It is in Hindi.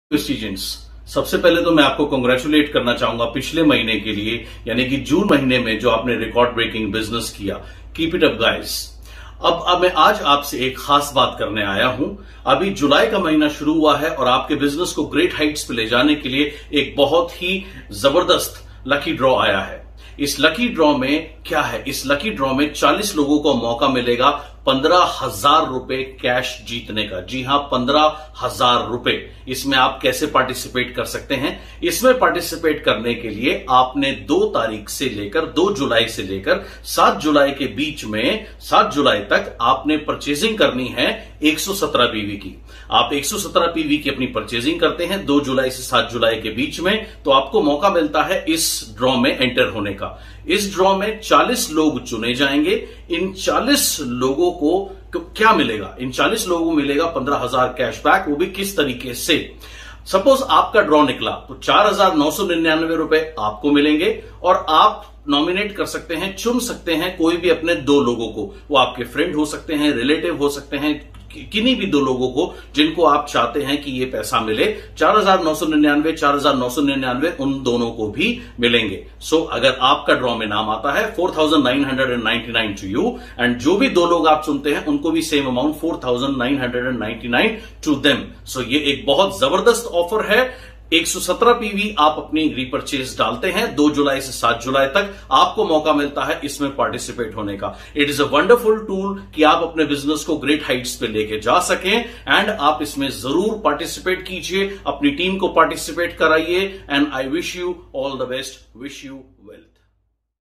एजेंट्स, सबसे पहले तो मैं आपको कांग्रेचुलेट करना चाहूंगा पिछले महीने के लिए, यानी कि जून महीने में जो आपने रिकॉर्ड ब्रेकिंग बिजनेस किया। Keep it up guys. अब मैं आज आपसे एक खास बात करने आया हूं। अभी जुलाई का महीना शुरू हुआ है और आपके बिजनेस को ग्रेट हाइट्स पे ले जाने के लिए एक बहुत ही जबरदस्त लकी ड्रॉ आया है। इस लकी ड्रॉ में क्या है? इस लकी ड्रॉ में 40 लोगों को मौका मिलेगा 15,000 रुपए कैश जीतने का। जी हां, 15,000 रुपए। इसमें आप कैसे पार्टिसिपेट कर सकते हैं? इसमें पार्टिसिपेट करने के लिए आपने 2 जुलाई से लेकर 7 जुलाई के बीच में 7 जुलाई तक आपने परचेजिंग करनी है 117 पीवी की। आप 117 पीवी की अपनी परचेजिंग करते हैं 2 जुलाई से 7 जुलाई के बीच में, तो आपको मौका मिलता है इस ड्रॉ में एंटर होने का। इस ड्रॉ में 40 लोग चुने जाएंगे। इन 40 लोगों को क्या मिलेगा? इन 40 लोगों को मिलेगा 15,000 कैशबैक। वो भी किस तरीके से? सपोज आपका ड्रॉ निकला तो 4,999 रुपए आपको मिलेंगे और आप नॉमिनेट कर सकते हैं, चुन सकते हैं कोई भी अपने 2 लोगों को। वो आपके फ्रेंड हो सकते हैं, रिलेटिव हो सकते हैं, किन्हीं भी 2 लोगों को जिनको आप चाहते हैं कि ये पैसा मिले। 4,999, 4,999 उन दोनों को भी मिलेंगे। सो अगर आपका ड्रॉ में नाम आता है 4,999 टू यू, एंड जो भी 2 लोग आप चुनते हैं उनको भी same amount 4,999 to them. So ये एक बहुत जबरदस्त ऑफर है। 117 पीवी आप अपनी रीपरचेज डालते हैं 2 जुलाई से 7 जुलाई तक, आपको मौका मिलता है इसमें पार्टिसिपेट होने का। It is a wonderful tool कि आप अपने बिजनेस को ग्रेट हाइट्स पे लेके जा सकें, एंड आप इसमें जरूर पार्टिसिपेट कीजिए, अपनी टीम को पार्टिसिपेट कराइए, and I wish you all the best, wish you well.